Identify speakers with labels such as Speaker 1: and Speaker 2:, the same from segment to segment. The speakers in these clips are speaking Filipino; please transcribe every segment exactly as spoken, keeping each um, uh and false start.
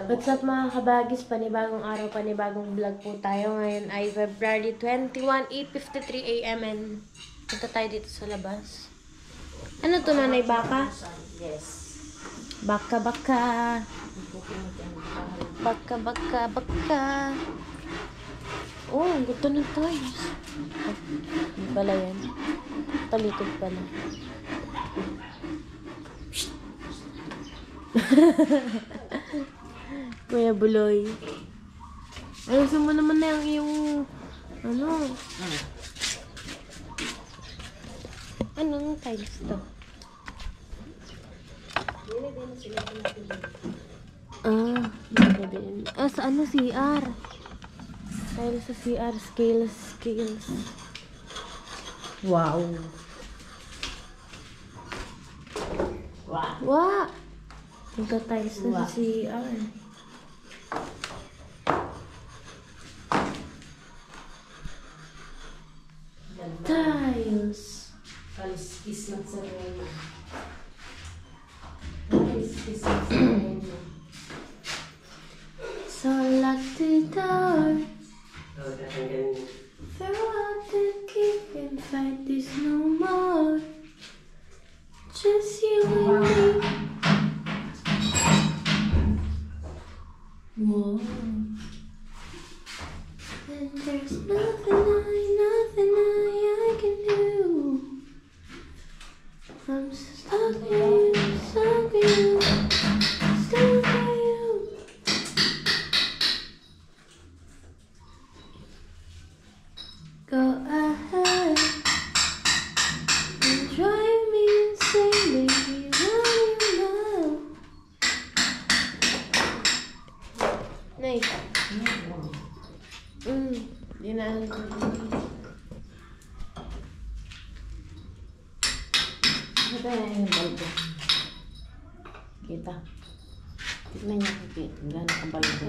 Speaker 1: What's up mga kabagis? Panibagong araw, panibagong vlog po tayo. Ngayon ay February twenty-one, eight fifty-three a m and punta tayo dito sa labas. Ano to, nanay? Baka?
Speaker 2: Yes.
Speaker 1: Baka, baka. Baka, baka, baka. Oh, ang gusto ng toys. Oh, hindi pala yan. Talikod pala. Kuya Buloy. Ayusin mo naman na yung iyong ano? Anong tiles to? Ah, ah, sa ano? C R. Tiles sa C R. Scales, scales.
Speaker 2: Wow. Wow.
Speaker 1: Wow! Magka-tiles na sa C R. Tiles.
Speaker 2: Kaliskis ng sarili. Kaliskis ng sarili.
Speaker 1: So lock the door. Throw out the key and fight this no more. Just you and me. Whoa. And there's nothing I, nothing I, I can do. I'm stuck in you, stuck in you, stuck in you. Go ahead and drive me insane, baby, what do you know? Nice. Mm, di na.
Speaker 2: Ito na yung balbo. Kita. Tignan niyo kung kita. Gano'n ka balbo.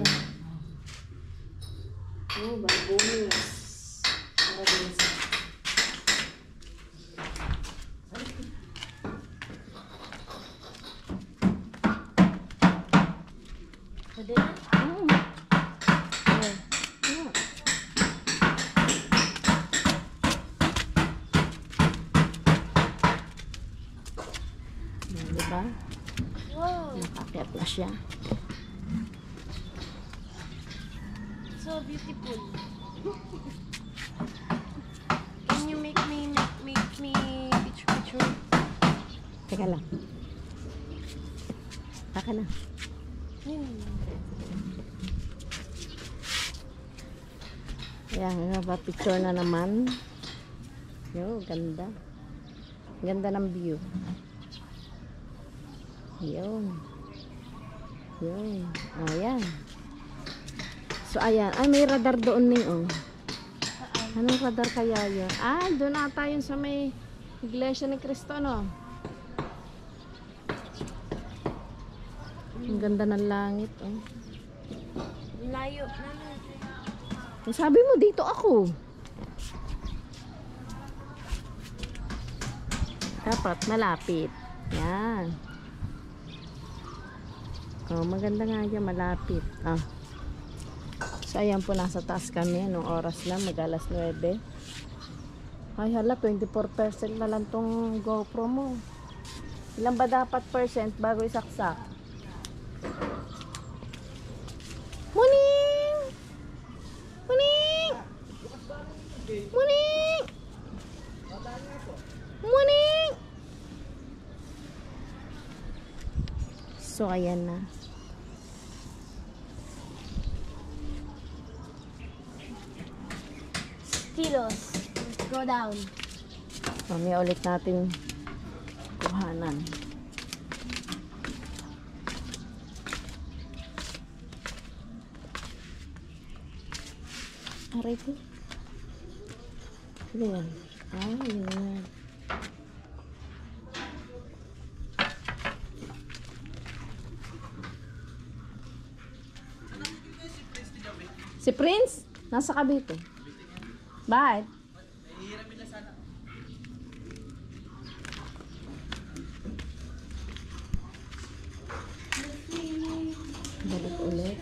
Speaker 2: Oh, balbonis. Para din sa...
Speaker 1: Pwede na?
Speaker 2: Mm.
Speaker 1: Yeah.
Speaker 2: Yeah. Yan, diba?
Speaker 1: Wow,
Speaker 2: Nakakyat na siya.
Speaker 1: so beautiful. Can you make me, make, make me picture, picture?
Speaker 2: Teka lang. Taka na.
Speaker 1: Hmm.
Speaker 2: Yan, picture na naman. Yo, ganda. Ganda ng view. Yun. Yun. Oh, yan. So, ayan. Ay, may radar doon ning, oh. Anong radar kaya yun? Ah, doon ata yun sa may Iglesia ni Cristo, no? Ang ganda ng langit, oh.
Speaker 1: Layo.
Speaker 2: Sabi mo, dito ako. Dapat malapit. Yan. Oh, maganda nga yan, malapit. Ah. So, ayan po, nasa taas kami. Anong oras lang? Mag alas nuwebe. Ay, hala, twenty-four percent na lang tong GoPro mo. Ilan ba dapat percent bago isaksak? Muning! Muning! Muning! Muning! So, ayan na.
Speaker 1: Kilos. Let's go down.
Speaker 2: Mamaya ulit natin kuhanan. Aray ko. Ano yan? Ah, yun. Si Prince? Nasa Cavite. Bakit? Balik ulit.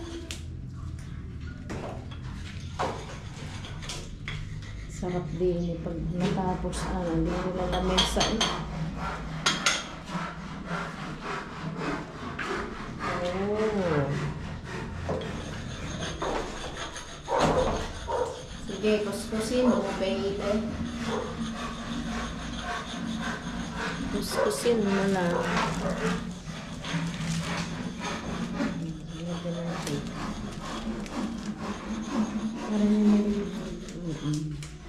Speaker 2: Sarap din eh. Pag natapos, ano, hindi nila lamesa eh. Oh. Sige, kuskusin mo, baby. Kuskusin mo lang. Lagyan natin. Para naman. Mm-mm.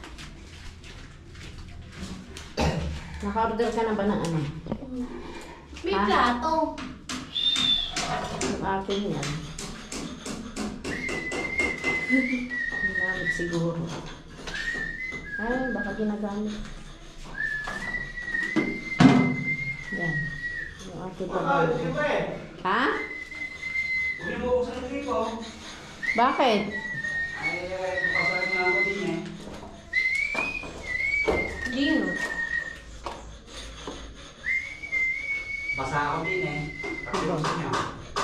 Speaker 2: Naka-order ka na ba ng ano?
Speaker 1: May
Speaker 2: Ha?
Speaker 1: plato.
Speaker 2: Yung akin yan. Ginamit siguro. Ay, baka ginagamit. Yan. Yung akin pa. Ha?
Speaker 3: Hindi mo buksan ang cake ko.
Speaker 2: Bakit?
Speaker 3: Ay, papasarap na ako din eh.
Speaker 2: Dino.
Speaker 3: Basa ako din eh. Kasi buksan niyo.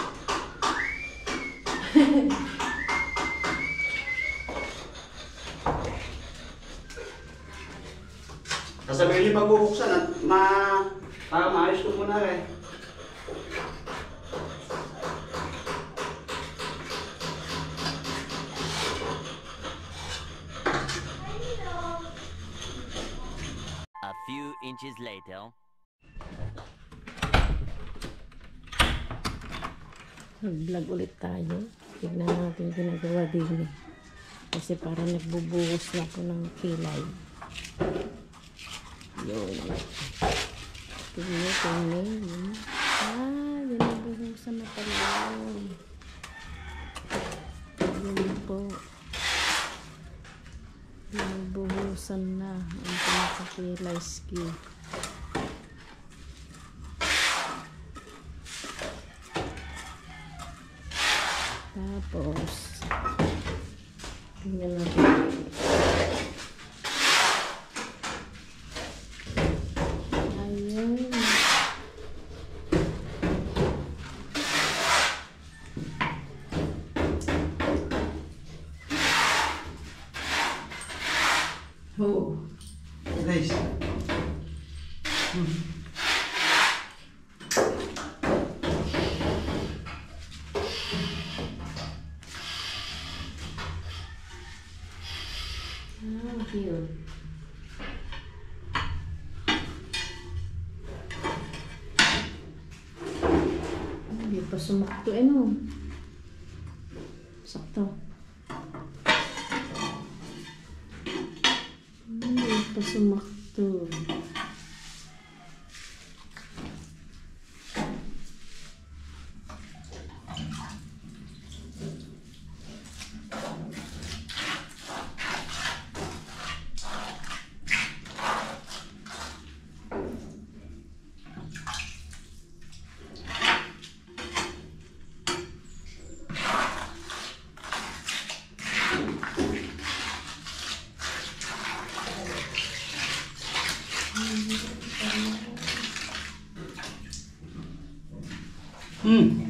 Speaker 3: Sasabihin niyo pag bubuksan at ma... para maayos ko muna rin.
Speaker 4: A few inches later.
Speaker 2: Nag-vlog ulit tayo. Tignan natin ginagawa din eh. Kasi parang nagbubuhos na ako ng kilay. Yun. Tignan, tignan. Ah, binabuhusan na pala yun. Yun po. Binabuhusan na ang pinakakilay ski. Tapos, tingnan natin. Ayun.
Speaker 3: Oh. Guys. Hmm.
Speaker 2: Ah, cute. Hindi pa sumakto eh no. Sakto. Hindi pa sumakto.
Speaker 3: Hmm.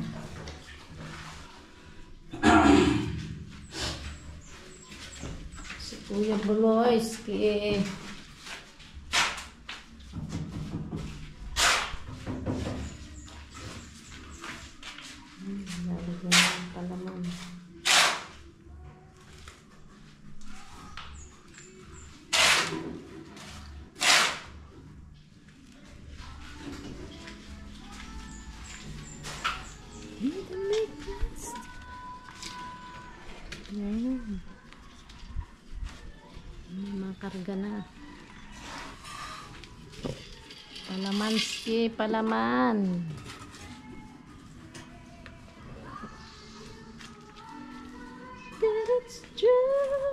Speaker 2: Si Kuya Boloyski. Hmm, lalagyan ng palaman. Yan. Makarga na. Palamanski, palaman. That's true.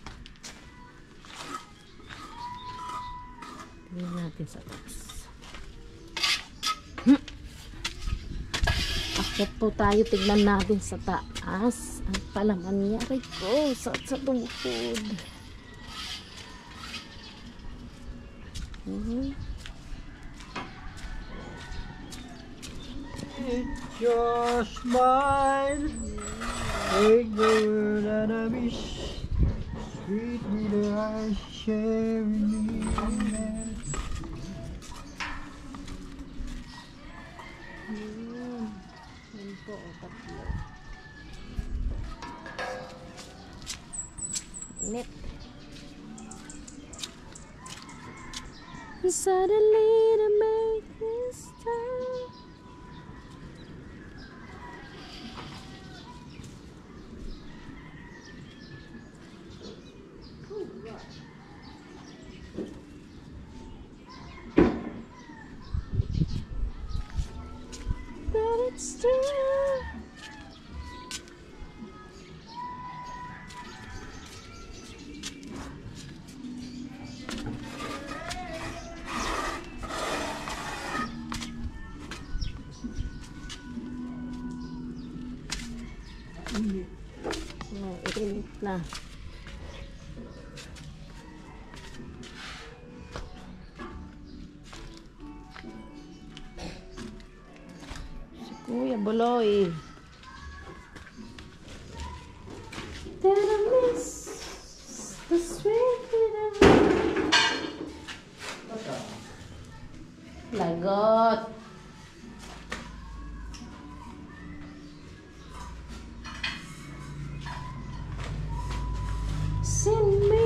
Speaker 2: Tingnan natin sa taas. Akit po tayo, tignan natin sa taas. Ang palaman niya, aray ko, sa, sa tungkod. Mm-hmm.
Speaker 3: It's your smile. Take the word and I wish. Treat me like sharing me.
Speaker 2: Hmm. Yan po, o tatlo. Init. Suddenly to make this time. But it's true. Oh, irinit na. Si Kuya Buloy. That I miss the sweet rhythm. Lagot. Send me.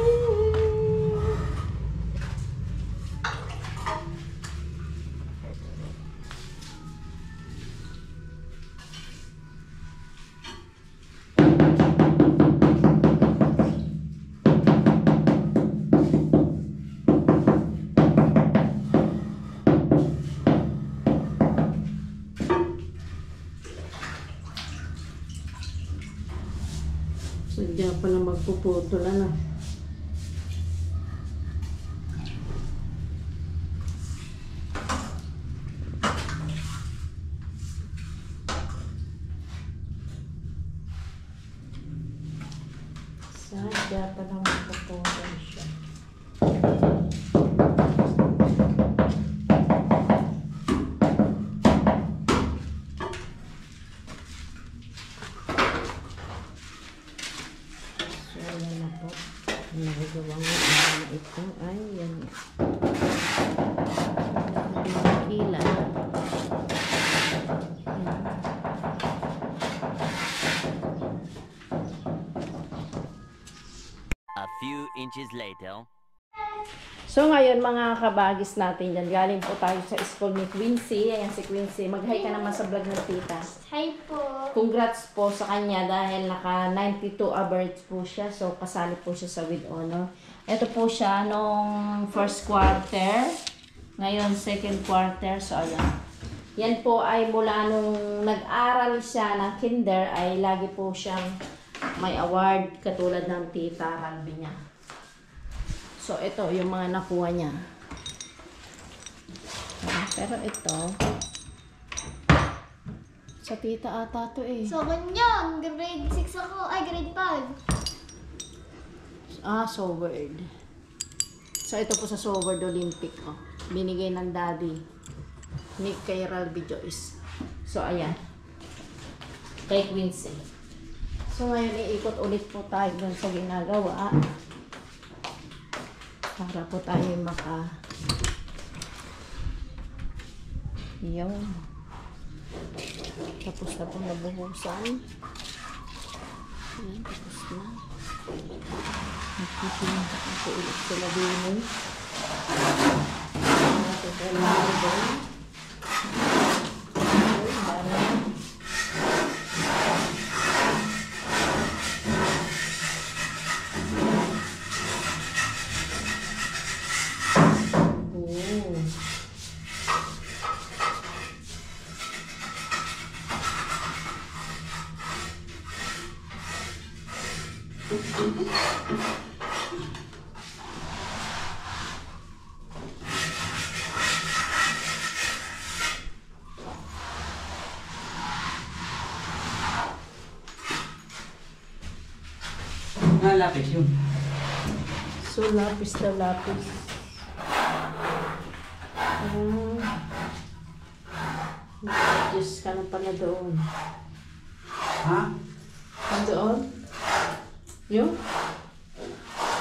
Speaker 2: Sadya pala magpuputol na. Sadya pala magpuputol siya. Nagagawa mo na ito ay yan. Kila.
Speaker 4: A few inches later.
Speaker 2: So ngayon mga kabagis natin dyan, galing po tayo sa school ni Quincy. Ayan si Quincy, mag-hi ka naman sa vlog ng tita.
Speaker 1: Hi po.
Speaker 2: Congrats po sa kanya dahil naka ninety-two average po siya. So kasali po siya sa with honor. Ito po siya nung first quarter. Ngayon second quarter. So ayan. Yan po ay mula nung nag-aral siya ng kinder ay lagi po siyang may award katulad ng tita Ralby niya. So, ito yung mga nakuha niya. Pero ito, sa tita ata to eh.
Speaker 5: So, ganyan. Grade six ako. Ay, grade five.
Speaker 2: Ah, Soward. So, ito po sa Soward Olympic. Oh. Binigay ng daddy. Nick kay Ralby Joyce. So, ayan. Kay Quincy. So, ngayon iikot ulit po tayo dun sa ginagawa. Para po tayo maka yun. Tapos na po nabuhusan. Ayan, tapos na. Nagpipinta ako ulit sila din. Natin ko lang doon.
Speaker 3: Ah, lapis yun.
Speaker 2: So, lapis na lapis. Um, Diyos ka na pala doon.
Speaker 3: Ha?
Speaker 2: Doon? Yun?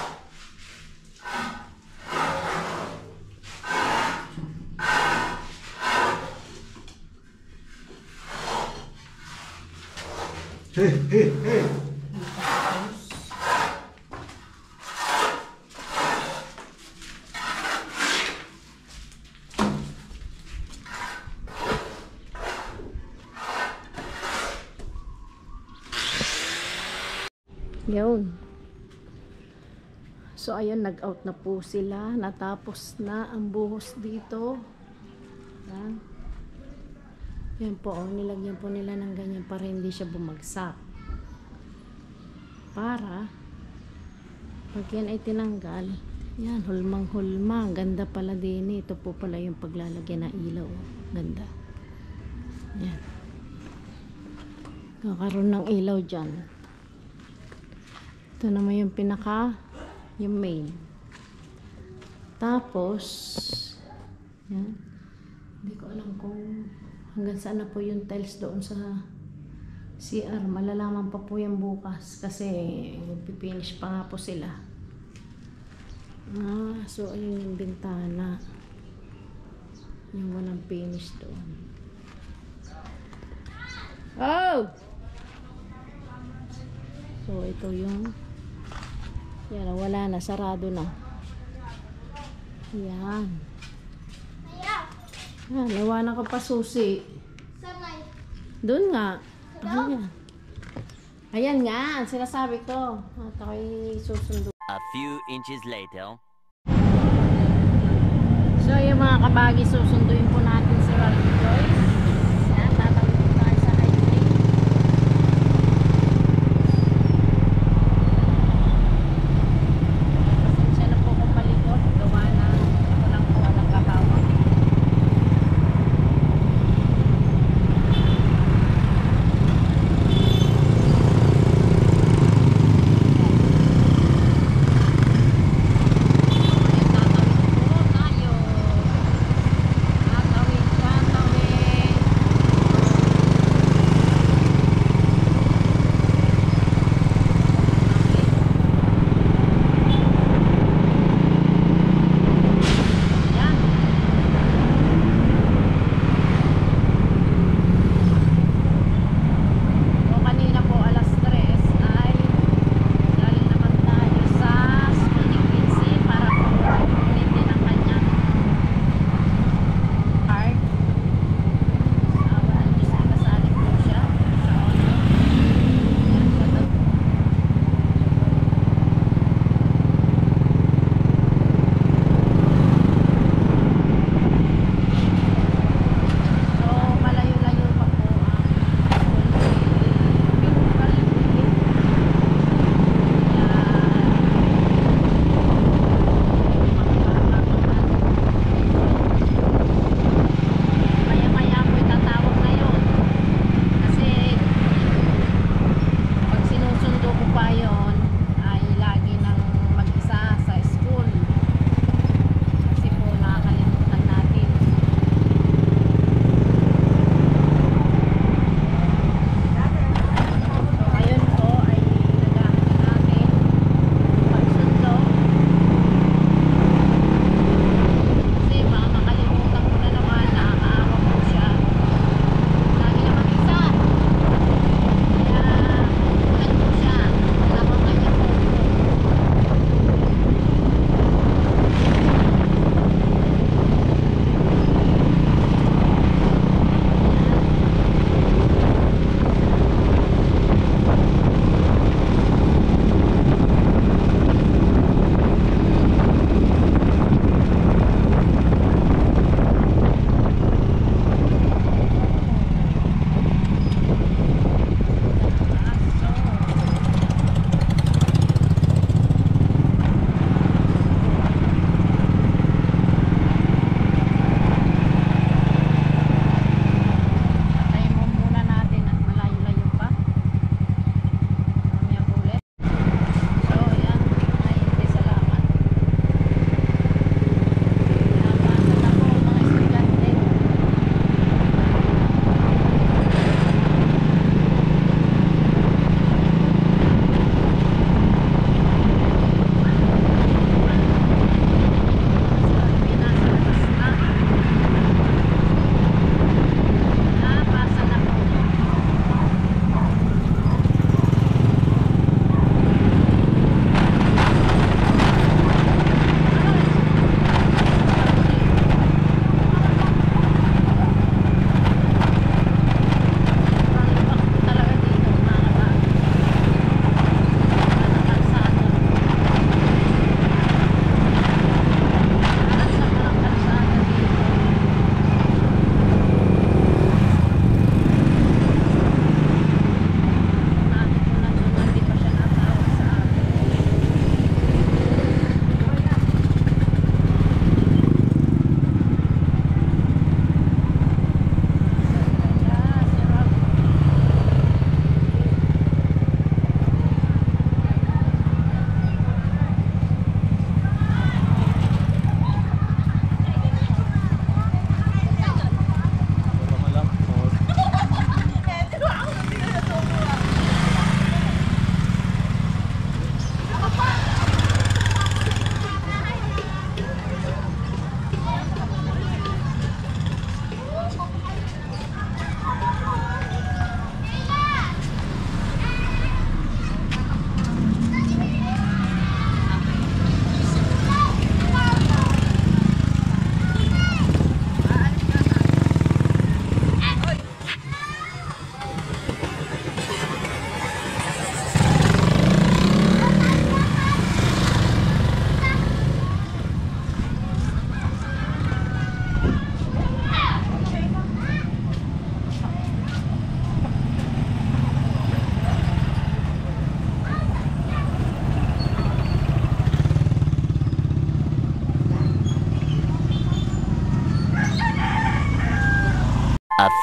Speaker 2: Yun. So, ayun, nag-out na po sila. Natapos na ang buhos dito. Yan. Yan po, oh, nilagyan po nila ng ganyan para hindi siya bumagsak. Para, pag yan ay tinanggal, yan, hulmang-hulma. Ganda pala din. Ito po pala yung paglalagyan ng ilaw. Oh. Ganda. Yan. Kakaroon ng ilaw dyan. Ito naman yung pinaka, yung main. Tapos, yan. Hindi ko alam kung hanggang saan na po yung tiles doon sa C R. Malalaman pa po yan bukas kasi pipinish pa nga po sila. Ah, so ayun yung bintana. Yung walang finish doon. Oh! So ito yung yan, wala na, sarado na. Yan.
Speaker 5: Kaya,
Speaker 2: Yan, nawanan ka pa susi.
Speaker 5: sanay.
Speaker 2: Doon nga. Ayan. Ayan nga, ang sinasabi ko. At ako'y susundo.
Speaker 4: A few inches later.
Speaker 2: So, yung mga kabagi, susunduin po natin si Rocky Joyce. Yan, tatawid po tayo sa highway. Pasensya na po kung malikot. Gawa na ako lang po ang nagkahawak. Tatawid po tayo. Tatawid, tatawid.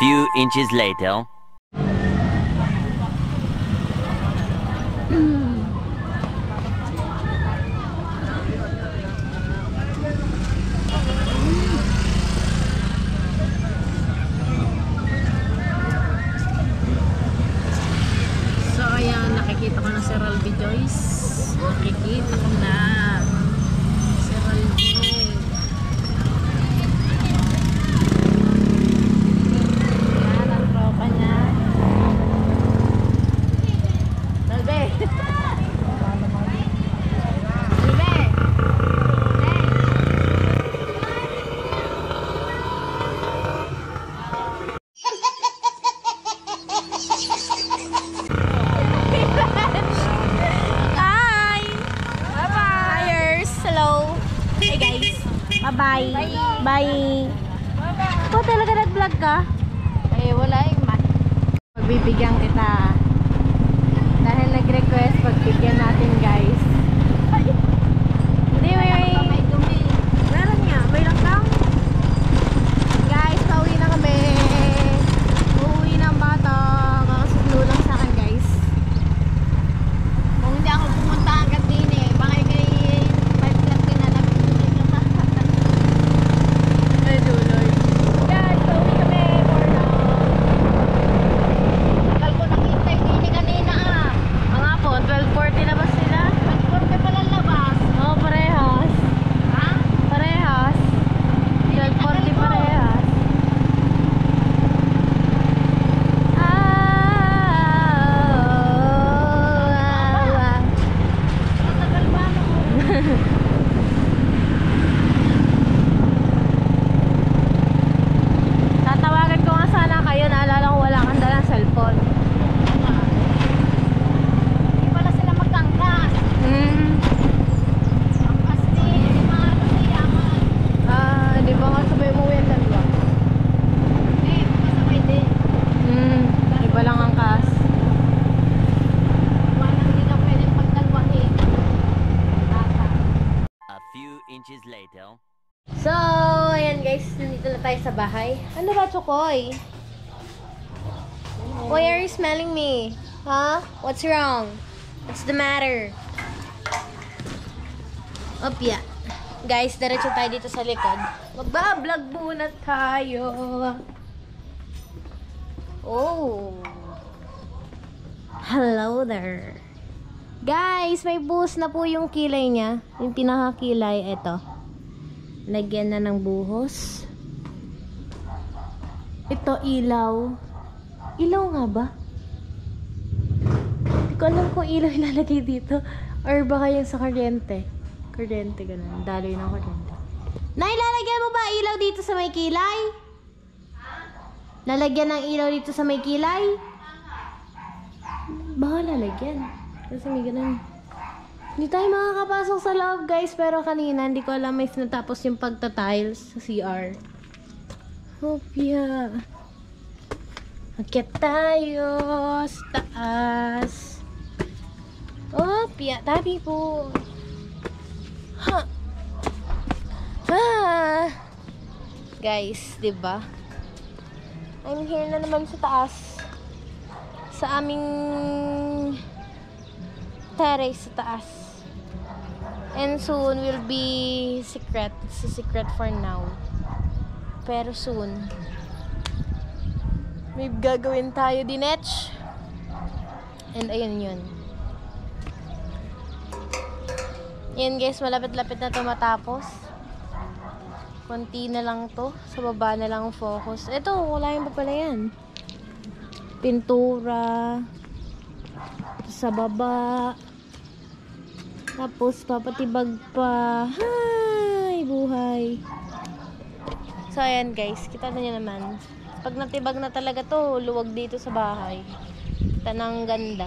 Speaker 4: few inches later.
Speaker 2: So ayan, nakikita ko na si Ralby Joyce. Nakikita ko na si Ralby. Yan ang tropa niya. Ralby! Ralby!
Speaker 1: Hi! Bye-bye! Hello! Hey guys! Bye-bye! Bye! Ikaw talaga nag-vlog ka?
Speaker 2: Eh, wala yung man. Pagbibigyan kita. Dahil nag-request, pagbigyan natin guys.
Speaker 1: Hindi, may may... Meron nga, may lockdown.
Speaker 2: Guys, pauwi na kami. Uuwi ng bata. Kakasuklo lang sa akin guys. Kung hindi ako pumunta agad din eh. Baka kay five o'clock din na nabibigyan ka pa. Ay, duloy. Guys, pauwi kami for now. Tagal ko nakintay din eh kanina ah.
Speaker 1: Mga po, twelve forty na ba sila?
Speaker 2: twelve forty pala labas.
Speaker 1: Oo, parehas.
Speaker 2: Ha?
Speaker 1: Parehas. twelve forty parehas. Ah,
Speaker 2: Matagal ba no?
Speaker 1: tatawagan ko nga sana kayo. Naalala ko wala kang dalang cellphone.
Speaker 2: Hindi pala sila magkangkas.
Speaker 1: Hmm.
Speaker 2: Ang pasti, hindi maano siyaman.
Speaker 1: Ah, di ba nga sabay mo yan dalawa?
Speaker 2: Hindi, magkasabay din.
Speaker 1: Hmm. Iba lang ang kas.
Speaker 2: Walang hindi na pwedeng pagdalwahin. Tata.
Speaker 4: A few inches later.
Speaker 1: So, ayan guys, nandito na tayo sa bahay. Ano ba, Chokoy? Why are you smelling me? Huh? What's wrong? What's the matter? Opya. Guys, diretso tayo dito sa likod. Magbablog muna tayo. Oh. Hello there. Guys, may buhos na po yung kilay niya. Yung pinakakilay, eto. Lagyan na ng buhos. Ito, ilaw. Ilaw nga ba? Hindi ko alam kung ilaw ilalagay dito. Or baka yung sa kuryente. Kuryente, ganun. Daloy ng kuryente. Nailalagyan mo ba ilaw dito sa may kilay? Lalagyan ng ilaw dito sa may kilay? Baka lalagyan. Kasi may ganun. Hindi tayo makakapasok sa loob guys. Pero kanina hindi ko alam if natapos yung pagta-tiles sa C R. Hopya. Akyat tayo sa taas. Hopya. Tabi po. Ha. Ah. Guys, diba? I'm here na naman sa taas. Sa aming terrace sa taas. And soon will be secret. It's a secret for now. Pero soon, may gagawin tayo dinetch. And ayun yun. Yan guys, malapit-lapit na ito matapos. Konti na lang to. Sa baba na lang ang focus. Ito, wala yung pa pala yan. Pintura. Sa baba. Tapos papatibag pa. Hi, buhay. So ayan guys, kita na nyo naman. Pag natibag na talaga to, luwag dito sa bahay. Kita na ang ganda.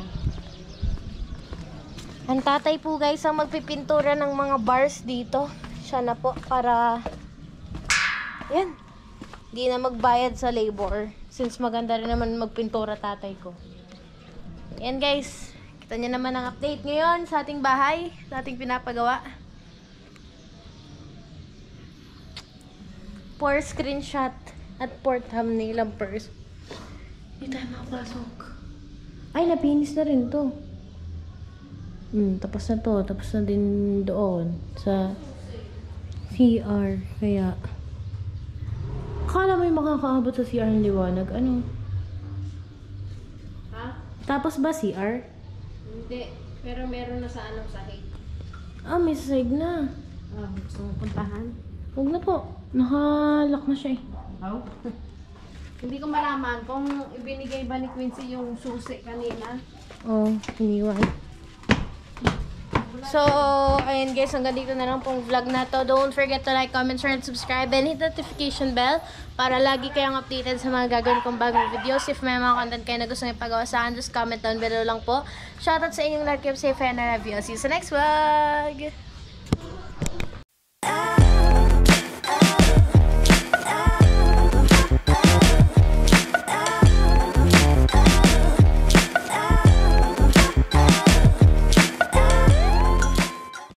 Speaker 1: Ang tatay po guys ang magpipintura ng mga bars dito. Siya na po para yan. Di na magbayad sa labor. Since maganda rin naman magpintura tatay ko. Yan guys. Kita nyo naman ang update ngayon sa ating bahay, sa ating pinapagawa. For screenshot at for thumbnail ang pers Hindi tayo makapasok. Ay, napinis na rin to. Hmm, tapos na to. Tapos na din doon. Sa C R. Kaya, akala mo yung makakaabot sa C R ng liwanag. Ano?
Speaker 2: Ha?
Speaker 1: Tapos ba C R?
Speaker 2: Hindi. Pero meron na sa anong sahig.
Speaker 1: Ah, may side na.
Speaker 2: Ah, gusto mong puntahan?
Speaker 1: Huwag na po. Nakalock na siya eh.
Speaker 2: Oh. Hindi ko malaman kung ibinigay ba ni Quincy yung susi kanina.
Speaker 1: Oh, iniwan. So, ayun guys, hanggang dito na lang pong vlog na to. Don't forget to like, comment, share, and subscribe, and hit the notification bell para lagi kayong updated sa mga gagawin kong bagong videos. If may mga content kayo na gusto nyo ipagawa sa akin, just comment down below lang po. Shoutout sa inyong lahat. Keep safe and I love you. See you sa next vlog!